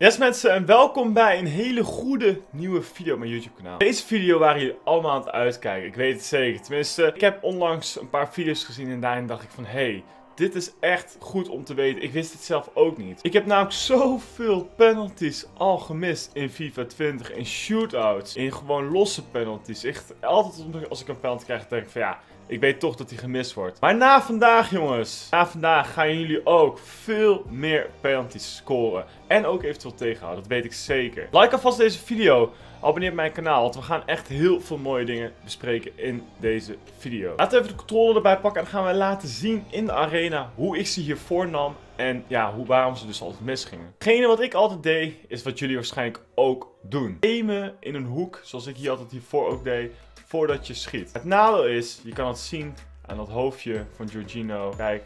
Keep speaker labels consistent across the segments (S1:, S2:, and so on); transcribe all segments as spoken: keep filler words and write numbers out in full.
S1: Yes mensen, en welkom bij een hele goede nieuwe video op mijn YouTube kanaal. Deze video waren jullie allemaal aan het uitkijken, ik weet het zeker. Tenminste, ik heb onlangs een paar video's gezien en daarin dacht ik van hey, dit is echt goed om te weten. Ik wist het zelf ook niet. Ik heb namelijk zoveel penalties al gemist in FIFA twintig, in shootouts, in gewoon losse penalties. Echt altijd als ik een penalty krijg, denk ik van ja, ik weet toch dat hij gemist wordt. Maar na vandaag jongens, na vandaag gaan jullie ook veel meer penalties scoren. En ook eventueel tegenhouden, dat weet ik zeker. Like alvast deze video, abonneer op mijn kanaal, want we gaan echt heel veel mooie dingen bespreken in deze video. Laten we even de controle erbij pakken en dan gaan we laten zien in de arena hoe ik ze hiervoor nam. En ja, hoe, waarom ze dus altijd misgingen. Hetgene wat ik altijd deed, is wat jullie waarschijnlijk ook doen. Aimen in een hoek, zoals ik hier altijd hiervoor ook deed, voordat je schiet. Het nadeel is, je kan het zien aan dat hoofdje van Jorginho. Kijk.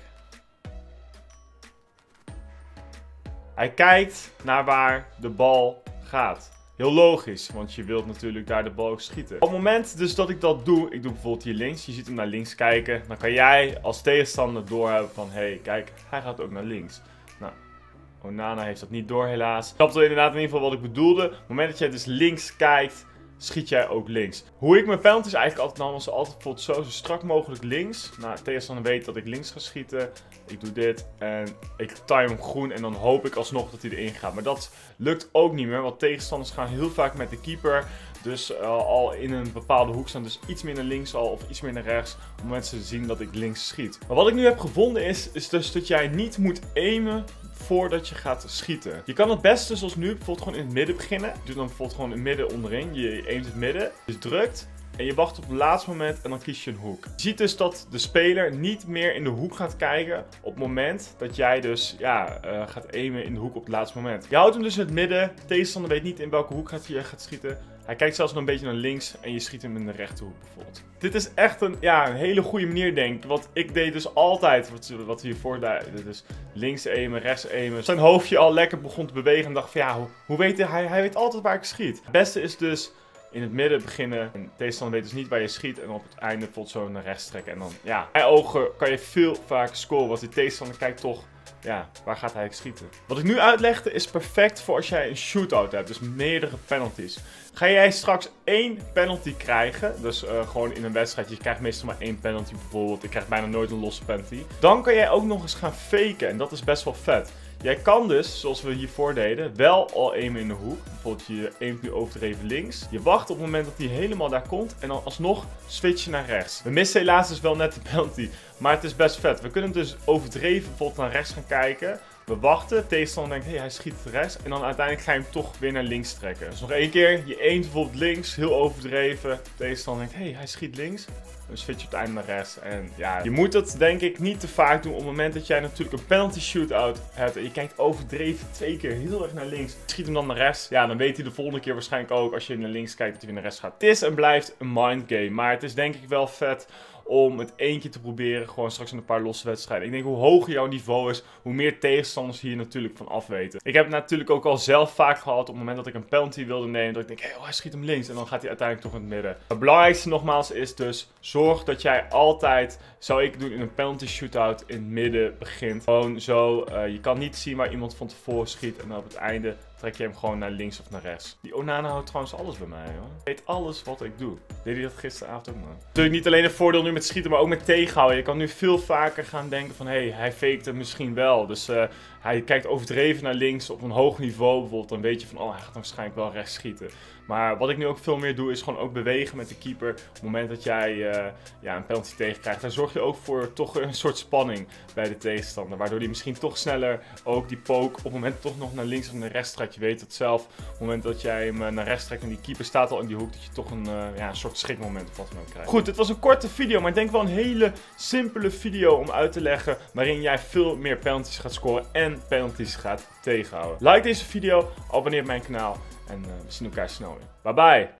S1: Hij kijkt naar waar de bal gaat. Heel logisch, want je wilt natuurlijk daar de bal ook schieten. Op het moment dus dat ik dat doe, ik doe bijvoorbeeld hier links, je ziet hem naar links kijken. Dan kan jij als tegenstander doorhebben van, hé, hey, kijk, hij gaat ook naar links. Nou, Onana heeft dat niet door helaas. Ik snapte inderdaad in ieder geval wat ik bedoelde. Op het moment dat jij dus links kijkt, schiet jij ook links. Hoe ik mijn penalties eigenlijk altijd nam, was altijd bijvoorbeeld zo, zo strak mogelijk links. Nou, de tegenstander weet dat ik links ga schieten. Ik doe dit en ik time hem groen en dan hoop ik alsnog dat hij erin gaat. Maar dat lukt ook niet meer, want tegenstanders gaan heel vaak met de keeper. Dus uh, al in een bepaalde hoek staan, dus iets meer naar links al of iets meer naar rechts. Op het moment dat ze zien dat ik links schiet. Maar wat ik nu heb gevonden is, is dus dat jij niet moet aimen voordat je gaat schieten. Je kan het beste zoals nu bijvoorbeeld gewoon in het midden beginnen. Je doet dan bijvoorbeeld gewoon in het midden onderin. Je aimt het midden. Je drukt. En je wacht op het laatste moment en dan kies je een hoek. Je ziet dus dat de speler niet meer in de hoek gaat kijken op het moment dat jij dus ja, uh, gaat aimen in de hoek op het laatste moment. Je houdt hem dus in het midden. De tegenstander weet niet in welke hoek gaat hij gaat schieten. Hij kijkt zelfs nog een beetje naar links en je schiet hem in de rechterhoek bijvoorbeeld. Dit is echt een, ja, een hele goede manier denk ik. Want ik deed dus altijd wat, wat hiervoor deed. Dus links aimen, rechts aimen. Zijn hoofdje al lekker begon te bewegen en dacht van ja, hoe, hoe weet hij? Hij weet altijd waar ik schiet. Het beste is dus in het midden beginnen. En de tegenstander weet dus niet waar je schiet. En op het einde bijvoorbeeld zo naar rechts trekken. En dan, ja, bij ogen kan je veel vaker scoren. Want die tegenstander kijkt toch, ja, waar gaat hij schieten? Wat ik nu uitlegde is perfect voor als jij een shootout hebt. Dus meerdere penalties. Ga jij straks één penalty krijgen. Dus uh, gewoon in een wedstrijd. Je krijgt meestal maar één penalty bijvoorbeeld. Je krijgt bijna nooit een losse penalty. Dan kan jij ook nog eens gaan faken. En dat is best wel vet. Jij kan dus, zoals we hiervoor deden, wel al aimen in de hoek. Bijvoorbeeld je aimt nu overdreven links. Je wacht op het moment dat hij helemaal daar komt. En dan alsnog switch je naar rechts. We missen helaas dus wel net de penalty. Maar het is best vet. We kunnen dus overdreven bijvoorbeeld naar rechts gaan kijken. We wachten, tegenstander denkt, hé, hey, hij schiet rechts. En dan uiteindelijk ga je hem toch weer naar links trekken. Dus nog één keer, je aimt bijvoorbeeld links, heel overdreven. Tegenstander denkt, hé, hey, hij schiet links. Dan switch je op het einde naar rechts. En ja, je moet dat denk ik niet te vaak doen op het moment dat jij natuurlijk een penalty shootout hebt. En je kijkt overdreven twee keer heel erg naar links. Schiet hem dan naar rechts. Ja, dan weet hij de volgende keer waarschijnlijk ook als je naar links kijkt dat hij weer naar rechts gaat. Het is en blijft een mind game. Maar het is denk ik wel vet om het één keer te proberen, gewoon straks in een paar losse wedstrijden. Ik denk hoe hoger jouw niveau is, hoe meer tegenstanders hier natuurlijk van afweten. Ik heb het natuurlijk ook al zelf vaak gehad op het moment dat ik een penalty wilde nemen, dat ik denk, hé, hey, oh, hij schiet hem links en dan gaat hij uiteindelijk toch in het midden. Het belangrijkste nogmaals is dus, zorg dat jij altijd, zou ik doen in een penalty shootout, in het midden begint. Gewoon zo, uh, je kan niet zien waar iemand van tevoren schiet en dan op het einde trek je hem gewoon naar links of naar rechts. Die Onana houdt trouwens alles bij mij, hoor. Hij weet alles wat ik doe. Deed hij dat gisteravond ook, man. Natuurlijk niet alleen een voordeel nu met schieten, maar ook met tegenhouden. Je kan nu veel vaker gaan denken van, hé, hey, hij faked hem misschien wel. Dus uh, hij kijkt overdreven naar links op een hoog niveau bijvoorbeeld. Dan weet je van, oh, hij gaat waarschijnlijk wel rechts schieten. Maar wat ik nu ook veel meer doe, is gewoon ook bewegen met de keeper. Op het moment dat jij uh, ja, een penalty tegenkrijgt, daar zorg je ook voor toch een soort spanning bij de tegenstander. Waardoor hij misschien toch sneller ook die poke op het moment toch nog naar links of naar rechts trekt. Je weet het zelf, op het moment dat jij hem naar rechts trekt en die keeper staat al in die hoek, dat je toch een, uh, ja, een soort schrikmoment of wat dan ook krijgt. Goed, het was een korte video, maar ik denk wel een hele simpele video om uit te leggen waarin jij veel meer penalties gaat scoren en penalties gaat tegenhouden. Like deze video, abonneer op mijn kanaal en uh, we zien elkaar snel weer. Bye bye!